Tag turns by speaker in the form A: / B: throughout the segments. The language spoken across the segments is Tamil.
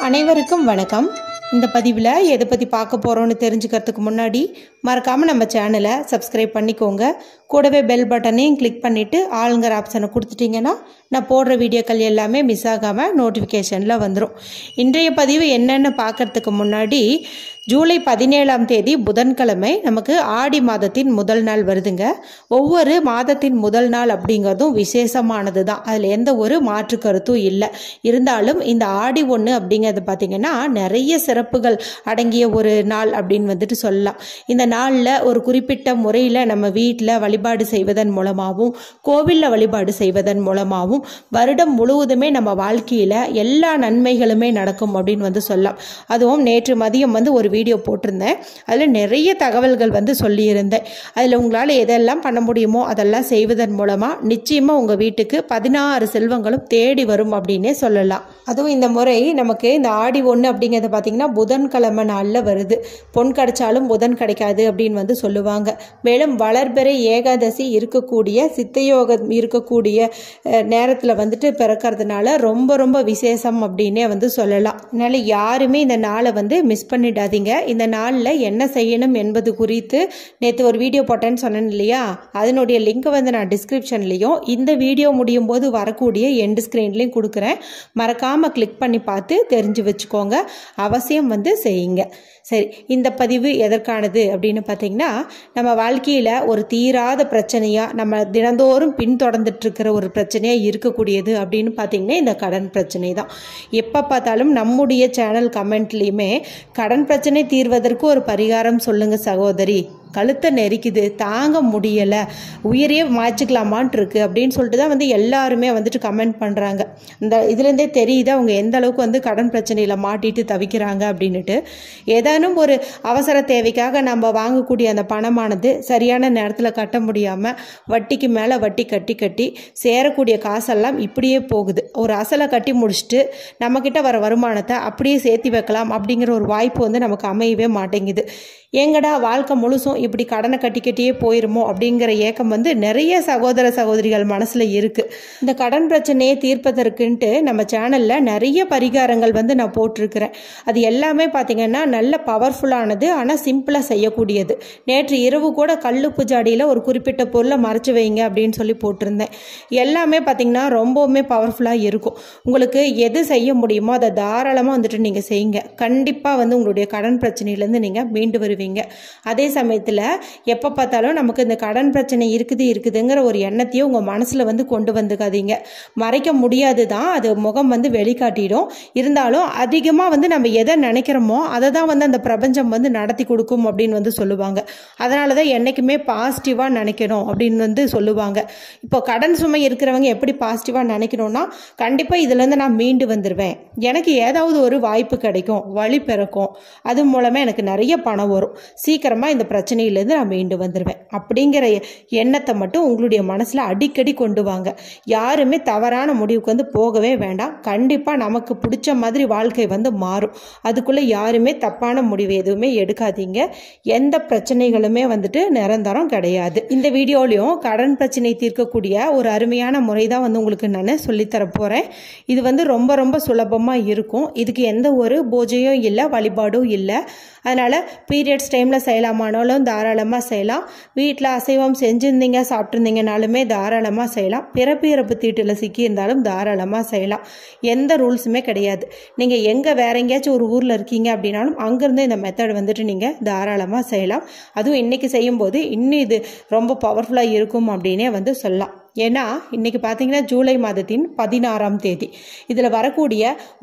A: அனைவருக்கும் வணக்கம். இந்த பதிவில் எதை பற்றி பார்க்க போகிறோன்னு தெரிஞ்சுக்கிறதுக்கு முன்னாடி மறக்காமல் நம்ம சேனலை சப்ஸ்கிரைப் பண்ணிக்கோங்க. கூடவே பெல் பட்டனையும் கிளிக் பண்ணிவிட்டு ஆளுங்கிற ஆப்ஷனை கொடுத்துட்டிங்கன்னா நான் போடுற வீடியோக்கள் எல்லாமே மிஸ் ஆகாமல் நோட்டிஃபிகேஷனில் வந்துடும். இன்றைய பதிவு என்னென்னு பார்க்கறதுக்கு முன்னாடி ஜூலை 17ஆம் தேதி புதன்கிழமை நமக்கு ஆடி மாதத்தின் முதல் நாள் வருதுங்க. ஒவ்வொரு மாதத்தின் முதல் நாள் அப்படிங்கிறதும் விசேஷமானது தான், அதில் எந்த ஒரு மாற்று கருத்தும் இல்லை. இருந்தாலும் இந்த ஆடி 1 அப்படிங்கிறது பார்த்திங்கன்னா நிறைய சிறப்புகள் அடங்கிய ஒரு நாள் அப்படின்னு வந்துட்டு சொல்லலாம். இந்த நாளில் ஒரு குறிப்பிட்ட முறையில் நம்ம வீட்டில் வழிபாடு செய்வதன் மூலமாகவும் கோவிலில் வழிபாடு செய்வதன் மூலமாகவும் வருடம் முழுவதுமே நம்ம வாழ்க்கையில் எல்லா நன்மைகளுமே நடக்கும் அப்படின்னு வந்து சொல்லலாம். அதுவும் நேற்று மதியம் வந்து ஒரு வீடியோ போட்டிருந்தேன். அதில் நிறைய தகவல்கள் வந்து சொல்லியிருந்தேன். அதில் உங்களால் எதெல்லாம் பண்ண முடியுமோ அதெல்லாம் செய்வதன் மூலமாக நிச்சயமாக உங்கள் வீட்டுக்கு 16 செல்வங்களும் தேடி வரும் அப்படின்னே சொல்லலாம். அதுவும் இந்த முறை நமக்கு இந்த ஆடி 1 அப்படிங்கிறது பார்த்திங்கன்னா புதன்கிழமை நாளில் வருது. பொன் கிடைச்சாலும் புதன் கிடைக்காது அப்படின்னு வந்து சொல்லுவாங்க. மேலும் வளர்பிறை ஏகாதசி இருக்கக்கூடிய சித்தயோகம் இருக்கக்கூடிய நேரத்தில் வந்துட்டு பிறக்கிறதுனால ரொம்ப ரொம்ப விசேஷம் அப்படின்னே வந்து சொல்லலாம். அதனால் யாருமே இந்த நாளை வந்து மிஸ் பண்ணிடாதீங்க. இந்த நாளில் என்ன செய்யணும் என்பது குறித்து நேற்று ஒரு வீடியோ போட்டேன்னு சொன்னேன் இல்லையா, அதனுடைய லிங்க் வந்து நான் டிஸ்கிரிப்ஷன்லையும் இந்த வீடியோ முடியும் போது வரக்கூடிய எண்ட் ஸ்க்ரீன்லையும் கொடுக்குறேன். மறக்காமல் கிளிக் பண்ணி பார்த்து தெரிஞ்சு வச்சுக்கோங்க. அவசியம் வந்து செய்யுங்க. சரி, இந்த பதிவு எதற்கானது அப்படின்னு பார்த்தீங்கன்னா, நம்ம வாழ்க்கையில் ஒரு தீராத பிரச்சனையாக நம்ம தினந்தோறும் பின்தொடர்ந்துட்டு இருக்கிற ஒரு பிரச்சனையாக இருக்கக்கூடியது அப்படின்னு பார்த்தீங்கன்னா இந்த கடன் பிரச்சனை தான். எப்போ பார்த்தாலும் நம்முடைய சேனல் கமெண்ட்லேயுமே கடன் பிரச்சனை தீர்வதற்கு ஒரு பரிகாரம் சொல்லுங்கள் சகோதரி, கழுத்தை நெரிக்குது, தாங்க முடியலை, உயிரையே மாய்ச்சிக்கலாமான் இருக்கு அப்படின்னு சொல்லிட்டு தான் வந்து எல்லாருமே வந்துட்டு கமெண்ட் பண்ணுறாங்க. இந்த இதுலேருந்தே தெரியுது அவங்க எந்த அளவுக்கு வந்து கடன் பிரச்சனையில் மாட்டிட்டு தவிக்கிறாங்க அப்படின்ட்டு. ஏதானும் ஒரு அவசர தேவைக்காக நம்ம வாங்கக்கூடிய அந்த பணமானது சரியான நேரத்தில் கட்ட முடியாமல் வட்டிக்கு மேலே வட்டி கட்டி கட்டி சேரக்கூடிய காசெல்லாம் இப்படியே போகுது. ஒரு அசலை கட்டி முடிச்சுட்டு நம்மக்கிட்ட வர வருமானத்தை அப்படியே சேர்த்தி வைக்கலாம் அப்படிங்கிற ஒரு வாய்ப்பு வந்து நமக்கு அமையவே மாட்டேங்குது. எங்கடா வாழ்க்கை முழுசும் இப்படி கடனை கட்டிக்கிட்டே போயிருமோ அப்படிங்கிற ஏக்கம் வந்து நிறைய சகோதர சகோதரிகள் மனசில் இருக்குது. இந்த கடன் பிரச்சனையை தீர்ப்பதற்குன்ட்டு நம்ம சேனலில் நிறைய பரிகாரங்கள் வந்து நான் போட்டிருக்கிறேன். அது எல்லாமே பார்த்திங்கன்னா நல்ல பவர்ஃபுல்லானது, ஆனால் சிம்பிளாக செய்யக்கூடியது. நேற்று இரவு கூட கல்லுப்பு ஜாடியில் ஒரு குறிப்பிட்ட பொருளை மறைச்சு வைங்க அப்படின்னு சொல்லி போட்டிருந்தேன். எல்லாமே பார்த்திங்கன்னா ரொம்பவுமே பவர்ஃபுல்லாக இருக்கும். உங்களுக்கு எது செய்ய முடியுமோ அதை தாராளமாக வந்துட்டு நீங்கள் செய்யுங்க. கண்டிப்பாக வந்து உங்களுடைய கடன் பிரச்சனையிலேருந்து நீங்கள் மீண்டு வருவீங்க. அதே சமயத்தில் எப்போ பார்த்தாலும் நமக்கு இந்த கடன் பிரச்சனை இருக்குதுங்கிற ஒரு எண்ணத்தையும் உங்கள் மனசில் வந்து கொண்டு வந்துக்காதீங்க. மறைக்க முடியாது தான், அது முகம் வந்து வெளிக்காட்டிடும். இருந்தாலும் அதிகமாக வந்து நம்ம எதை நினைக்கிறோமோ அதை தான் வந்து அந்த பிரபஞ்சம் வந்து நடத்தி கொடுக்கும் அப்படின்னு வந்து சொல்லுவாங்க. அதனால தான் என்றைக்குமே பாசிட்டிவாக நினைக்கணும் அப்படின்னு வந்து சொல்லுவாங்க. இப்போ கடன் சுமை இருக்கிறவங்க எப்படி பாசிட்டிவாக நினைக்கணும்னா, கண்டிப்பாக இதுலேருந்து நான் மீண்டு வந்துடுவேன், எனக்கு ஏதாவது ஒரு வாய்ப்பு கிடைக்கும், வழி பிறக்கும், அது மூலமாக எனக்கு நிறைய பணம் வரும், சீக்கிரமாக இந்த பிரச்சனையிலேருந்து நான் மீண்டு வந்துடுவேன் அப்படிங்கிற எண்ணத்தை மட்டும் உங்களுடைய மனசில் அடிக்கடி கொண்டு வாங்க. யாருமே தவறான முடிவுக்கு வந்து போகவே வேண்டாம். கண்டிப்பாக நமக்கு பிடிச்ச மாதிரி வாழ்க்கை வந்து மாறும். அதுக்குள்ளே யாருமே தப்பான முடிவு எதுவுமே எடுக்காதீங்க. எந்த பிரச்சனைகளுமே வந்துட்டு நிரந்தரம் கிடையாது. இந்த வீடியோலையும் கடன் பிரச்சனை தீர்க்கக்கூடிய ஒரு அருமையான முறை தான் வந்து உங்களுக்கு நான் சொல்லித்தர போகிறேன். இது வந்து ரொம்ப ரொம்ப சுலபமாக இருக்கும். இதுக்கு எந்த ஒரு பூஜையும் இல்லை, வழிபாடும் இல்லை. அதனால் பீரியட்ஸ் டைமில் செய்யலாமானாலும் தாராளமாக செய்யலாம். வீட்டில் அசைவம் செஞ்சுருந்தீங்க சாப்பிட்ருந்தீங்கனாலுமே தாராளமாக செய்யலாம். பிறப்பு இறப்பு தீட்டில் சிக்கியிருந்தாலும் தாராளமாக செய்யலாம். எந்த ரூல்ஸுமே கிடையாது. நீங்கள் எங்கே வேற எங்கேயாச்சும் ஒரு ஊரில் இருக்கீங்க அப்படின்னாலும் அங்கேருந்து இந்த மெத்தட் வந்துட்டு நீங்கள் தாராளமாக செய்யலாம். அதுவும் இன்றைக்கி செய்யும்போது இன்னும் இது ரொம்ப பவர்ஃபுல்லாக இருக்கும் அப்படின்னே வந்து சொல்லலாம். ஏன்னா இன்றைக்கி பார்த்தீங்கன்னா ஜூலை மாதத்தின் 16ஆம் தேதி. இதில் வரக்கூடிய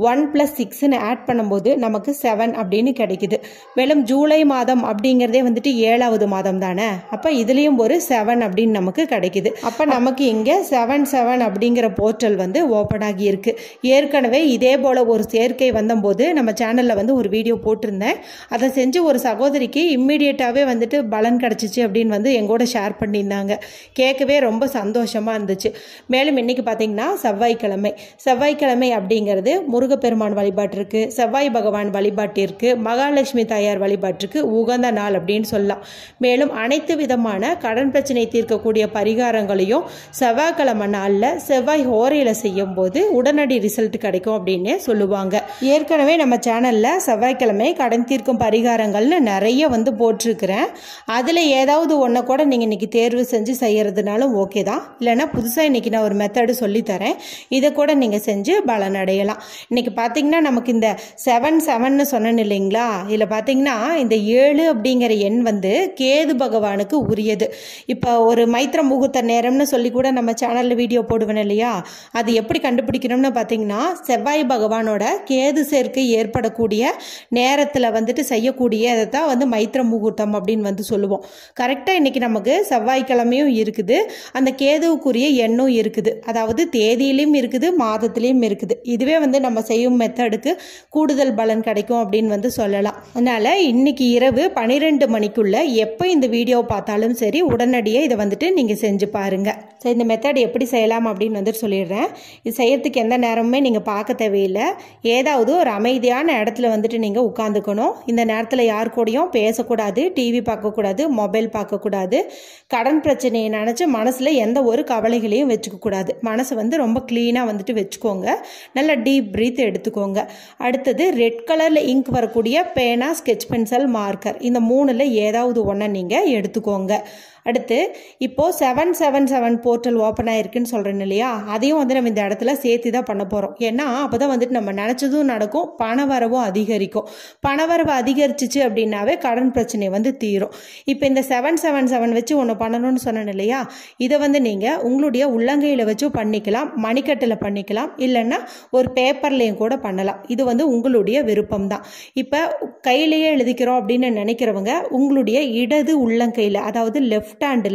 A: 1+6ன்னு ஆட் பண்ணும்போது நமக்கு 7 அப்படின்னு கிடைக்குது. மேலும் ஜூலை மாதம் அப்படிங்கிறதே வந்துட்டு 7வது மாதம் தானே, அப்போ இதுலேயும் ஒரு 7 அப்படின்னு நமக்கு கிடைக்குது. அப்போ நமக்கு இங்கே 7 அப்படிங்கிற போர்ட்டல் வந்து ஓப்பன் ஆகி இருக்கு. ஏற்கனவே இதே போல் ஒரு சேர்க்கை வந்தபோது நம்ம சேனலில் வந்து ஒரு வீடியோ போட்டிருந்தேன். அதை செஞ்சு ஒரு சகோதரிக்கு இம்மிடியேட்டாகவே வந்துட்டு பலன் கிடச்சிச்சு அப்படின்னு வந்து எங்கூட ஷேர் பண்ணியிருந்தாங்க. கேட்கவே ரொம்ப சந்தோஷம். சந்தோஷமாக இருந்துச்சு. மேலும் இன்றைக்கி பார்த்திங்கன்னா செவ்வாய்க்கிழமை அப்படிங்கிறது முருகப்பெருமான் வழிபாட்டிற்கு, செவ்வாய் பகவான் வழிபாட்டிற்கு, மகாலட்சுமி தாயார் வழிபாட்டிற்கு உகந்த நாள் அப்படின்னு சொல்லலாம். மேலும் அனைத்து விதமான கடன் பிரச்சனை தீர்க்கக்கூடிய பரிகாரங்களையும் செவ்வாய்க்கிழமை நாளில் செவ்வாய் ஹோரையில் செய்யும் போது உடனடி ரிசல்ட் கிடைக்கும் அப்படின்னு சொல்லுவாங்க. ஏற்கனவே நம்ம சேனலில் செவ்வாய்க்கிழமை கடன் தீர்க்கும் பரிகாரங்கள்னு நிறைய போட்டிருக்கிறேன். அதில் ஏதாவது ஒன்றை கூட நீங்கள் இன்றைக்கி தேர்வு செஞ்சு செய்கிறதுனாலும் ஓகே தான். இல்லைனா புதுசாக இன்றைக்கி நான் ஒரு மெத்தடு சொல்லித்தரேன், இதை கூட நீங்கள் செஞ்சு பலனடையலாம். இன்றைக்கி பார்த்தீங்கன்னா நமக்கு இந்த 7 சொன்னேன்னு இல்லைங்களா, இதில் பார்த்தீங்கன்னா இந்த 7 அப்படிங்கிற எண் கேது பகவானுக்கு உரியது. இப்போ ஒரு மைத்திர முகூர்த்த நேரம்னு சொல்லி கூட நம்ம சேனலில் வீடியோ போடுவேன் இல்லையா, அது எப்படி கண்டுபிடிக்கணும்னு பார்த்தீங்கன்னா செவ்வாய் பகவானோட கேது சேர்க்கை ஏற்படக்கூடிய நேரத்தில் செய்யக்கூடியதை தான் மைத்திர முகூர்த்தம் அப்படின்னு சொல்லுவோம். கரெக்டாக இன்றைக்கி நமக்கு செவ்வாய்க்கிழமையும் இருக்குது, அந்த கேதுவுக்குரிய எண்ணும் இருக்குது, அதாவது தேதியிலையும் இருக்குது, மாதத்திலையும் இருக்குது. இதுவே நம்ம செய்யும் மெத்தடுக்கு கூடுதல் பலன் கிடைக்கும் அப்படின்னு சொல்லலாம். அதனால் இன்னைக்கு இரவு 12 மணிக்குள்ள எப்போ இந்த வீடியோ பார்த்தாலும் சரி உடனடியாக இதை நீங்கள் செஞ்சு பாருங்கள். சரி, இந்த மெத்தட் எப்படி செய்யலாம் அப்படின்னு சொல்லிடுறேன். இது செய்யறதுக்கு எந்த நேரமுமே நீங்கள் பார்க்க தேவையில்லை. ஏதாவது ஒரு அமைதியான இடத்துல நீங்கள் உட்காந்துக்கணும். இந்த நேரத்தில் யார் கூடயும் பேசக்கூடாது, டிவி பார்க்கக்கூடாது, மொபைல் பார்க்கக்கூடாது. கடன் பிரச்சனையை நினச்சி மனசில் எந்த ஒரு கவலைகளையும் வச்சுக்கக்கூடாது. மனசை ரொம்ப க்ளீனாக வச்சுக்கோங்க. நல்லா டீப் பிரீத் எடுத்துக்கோங்க. அடுத்தது ரெட் கலரில் இங்க் வரக்கூடிய பேனா, ஸ்கெட்ச் பென்சில், மார்க்கர், இந்த 3ல் ஏதாவது ஒன்றை நீங்கள் எடுத்துக்கோங்க. அடுத்து இப்போது 777 போர்ட்டல் ஓப்பன் ஆகிருக்குன்னு சொல்கிறேன் இல்லையா, அதையும் நம்ம இந்த இடத்துல சேர்த்து தான் பண்ண போகிறோம். ஏன்னா அப்போ தான் நம்ம நினச்சதும் நடக்கும், பணவரவும் அதிகரிக்கும். பணவரவு அதிகரிச்சிச்சு அப்படின்னாவே கடன் பிரச்சனை தீரும். இப்போ இந்த 777 வச்சு ஒன்று பண்ணணும்னு சொன்னேன் இல்லையா, இதை நீங்கள் உங்களுடைய உள்ளங்கையில் வச்சு பண்ணிக்கலாம், மணிக்கட்டில் பண்ணிக்கலாம், இல்லைன்னா ஒரு பேப்பர்லேயும் கூட பண்ணலாம். இது உங்களுடைய விருப்பம் தான். இப்போ கையிலேயே எழுதிக்கிறோம் அப்படின்னு நினைக்கிறவங்க உங்களுடைய இடது உள்ளங்கையில், அதாவது லெஃப்ட் ஹேண்டில்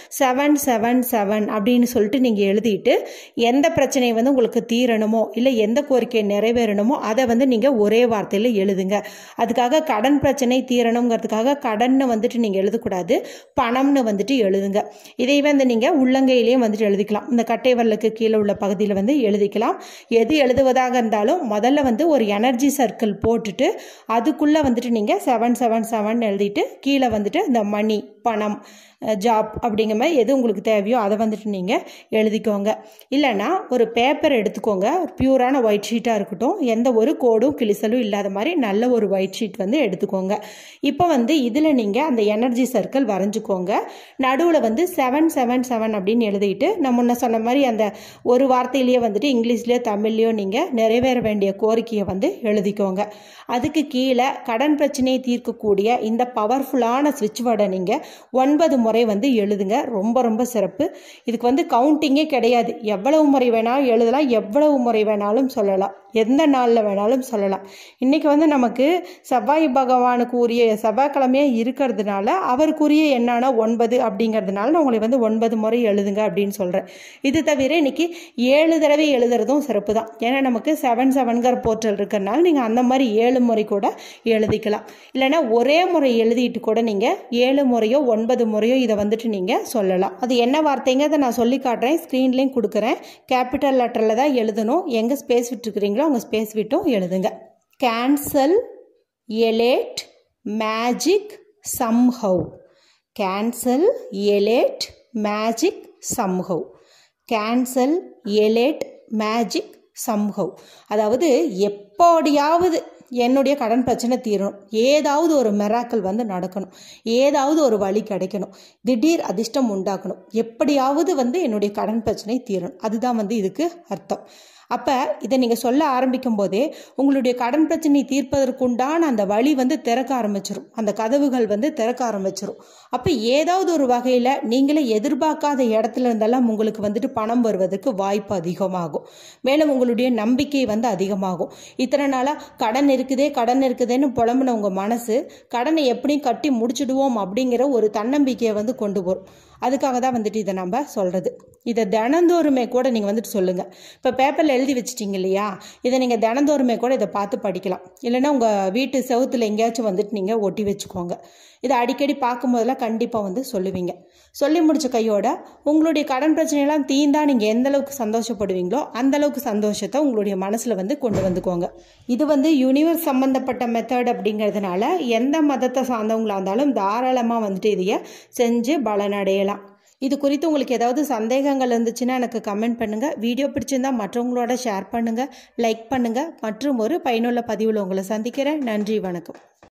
A: 777 அப்படின்னு சொல்லிட்டு நீங்கள் எழுதிட்டு எந்த பிரச்சனை உங்களுக்கு தீரணுமோ இல்லை எந்த கோரிக்கை நிறைவேறணுமோ அதை நீங்கள் ஒரே வார்த்தையில் எழுதுங்க. அதுக்காக கடன் பிரச்சனை தீரணுங்கிறதுக்காக கடன்னு நீங்கள் எழுதக்கூடாது, பணம்னு எழுதுங்க. இதை நீங்கள் உள்ளங்கையிலேயும் எழுதிக்கலாம். இந்த கட்டை வரலுக்கு கீழே உள்ள பகுதியில் எழுதிக்கலாம். எது எழுதுவதாக இருந்தாலும் முதல்ல ஒரு எனர்ஜி சர்க்கிள் போட்டுட்டு அதுக்குள்ளே நீங்கள் 777 எழுதிட்டு கீழே இந்த மணி, பணம், ஜாப் அப்படிங்கிற மாதிரி எது உங்களுக்கு தேவையோ அதை நீங்கள் எழுதிக்கோங்க. இல்லைன்னா ஒரு பேப்பர் எடுத்துக்கோங்க, பியூரான ஒயிட் ஷீட்டாக இருக்கட்டும், எந்த ஒரு கோடும் கிழிசலும் இல்லாத மாதிரி நல்ல ஒரு ஒயிட் ஷீட் எடுத்துக்கோங்க. இப்போ இதில் நீங்கள் அந்த எனர்ஜி சர்க்கிள் வரைஞ்சிக்கோங்க. நடுவில் 777 அப்படின்னு எழுதிட்டு நான் முன்ன சொன்ன மாதிரி அந்த ஒரு வார்த்தையிலேயே இங்கிலீஷ்லேயோ தமிழ்லையோ நீங்கள் நிறைவேற வேண்டிய கோரிக்கையை எழுதிக்கோங்க. அதுக்கு கீழே கடன் பிரச்சனையை தீர்க்கக்கூடிய இந்த பவர்ஃபுல்லான ஸ்விட்ச் வேர்டை நீங்கள் 9 முறை எழுதுங்க. ரொம்ப ரொம்ப சிறப்பு. இதுக்கு கவுண்டிங்கே கிடையாது. எவ்வளவு முறை வேணாலும் எழுதலாம், எவ்வளவு முறை வேணாலும் சொல்லலாம், எந்த நாளில் வேணாலும் சொல்லலாம். இன்றைக்கி நமக்கு செவ்வாய் பகவானுக்கு உரிய செவ்வாய்க்கிழமையாக இருக்கிறதுனால அவருக்குரிய எண்ணான 9 அப்படிங்கிறதுனால நான் உங்களை 9 முறை எழுதுங்க அப்படின்னு சொல்கிறேன். இது தவிர இன்னைக்கு 7 தடவை எழுதுறதும் சிறப்பு தான். ஏன்னா நமக்கு 7 போர்ட்டல் இருக்கிறதுனால நீங்கள் அந்த மாதிரி 7 முறை கூட எழுதிக்கலாம். இல்லைன்னா ஒரே முறை எழுதிட்டு கூட நீங்கள் 7 முறையோ 9 முறையோ இதை நீங்கள் சொல்லலாம். அது என்ன வார்த்தைங்கிறத நான் சொல்லி காட்டுறேன், ஸ்க்ரீன்லேயும் கொடுக்குறேன். கேபிட்டல் லெட்டரில் தான் எழுதணும். எங்கே ஸ்பேஸ் விட்டுருக்கிறீங்களோ அவங்க ஸ்பேஸ் விட்டும் எழுதுங்க. Cancel, elate, magic, somehow. Cancel, elate, magic, somehow. Cancel, elate, magic, somehow. அதாவது எப்படியாவது என்னுடைய கடன் பிரச்சனை தீரணும், ஏதாவது ஒரு மிராக்கிள் நடக்கணும், ஏதாவது ஒரு வழி கிடைக்கணும், திடீர் அதிர்ஷ்டம் உண்டாக்கணும், எப்படியாவது என்னுடைய கடன் பிரச்சனை தீரணும். அதுதான் இதுக்கு அர்த்தம். அப்போ இதை நீங்கள் சொல்ல ஆரம்பிக்கும் போதே உங்களுடைய கடன் பிரச்சனை தீர்ப்பதற்குண்டான அந்த வழி திறக்க ஆரம்பிச்சிடும், அந்த கதவுகள் திறக்க ஆரம்பிச்சிடும். அப்போ ஏதாவது ஒரு வகையில் நீங்களே எதிர்பார்க்காத இடத்துல இருந்தெல்லாம் உங்களுக்கு பணம் வருவதற்கு வாய்ப்பு அதிகமாகும். மேலும் உங்களுடைய நம்பிக்கை அதிகமாகும். இத்தனை நாளாக கடன் இருக்குதேன்னு புலம்புன உங்கள் மனசு கடனை எப்படியும் கட்டி முடிச்சிடுவோம் அப்படிங்கிற ஒரு தன்னம்பிக்கையை கொண்டு வரும். அதுக்காக தான் வந்துட்டு இதை நம்ம சொல்கிறது. இதை தினந்தோறுமே கூட நீங்கள் வந்துட்டு சொல்லுங்கள். இப்போ பேப்பரில் எழுதி வச்சிட்டிங்க இல்லையா, இதை நீங்கள் தினந்தோறுமே கூட இதை பார்த்து படிக்கலாம். இல்லைன்னா உங்கள் வீட்டு செவுத்துல எங்கேயாச்சும் வந்துட்டு நீங்கள் ஒட்டி வச்சுக்கோங்க. இதை அடிக்கடி பார்க்கும்போதெல்லாம் கண்டிப்பாக வந்து சொல்லுவீங்க. சொல்லி முடிச்ச கையோட உங்களுடைய கடன் பிரச்சனையெல்லாம் தீர்ந்தா நீங்கள் எந்த அளவுக்கு சந்தோஷப்படுவீங்களோ அந்த அளவுக்கு சந்தோஷத்தை உங்களுடைய மனசில் வந்து கொண்டு வந்துக்கோங்க. இது வந்து யூனிவர்ஸ் சம்மந்தப்பட்ட மெத்தட் அப்படிங்கிறதுனால எந்த மதத்தை சார்ந்தவங்களாக இருந்தாலும் தாராளமாக வந்துட்டு இதைய செஞ்சு பலனடையலாம். இது குறித்து உங்களுக்கு ஏதாவது சந்தேகங்கள் இருந்துச்சுன்னா எனக்கு கமெண்ட் பண்ணுங்கள். வீடியோ பிடிச்சிருந்தா மற்றவங்களோட ஷேர் பண்ணுங்கள், லைக் பண்ணுங்கள். மற்றும் ஒரு பயனுள்ள பதிவில் உங்களை சந்திக்கிறேன். நன்றி, வணக்கம்.